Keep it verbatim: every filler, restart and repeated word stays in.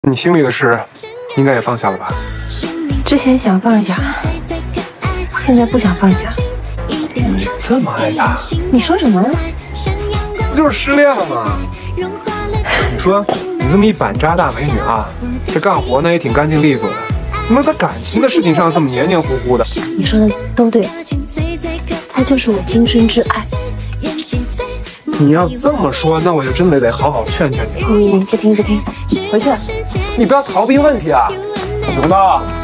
你心里的事，应该也放下了吧？ 之前想放下，现在不想放下。 你这么爱他？ 你说什么？ 不就是失恋了吗？你说你这么一板渣大美女啊，这干活呢也挺干净利索的，怎么在感情的事情上这么黏黏糊糊的？ 你说的都对，他就是我今生之爱。 你要这么说，那我就真的得好好劝劝你了。 你不听不听，回去。 你不要逃避问题啊，熊的。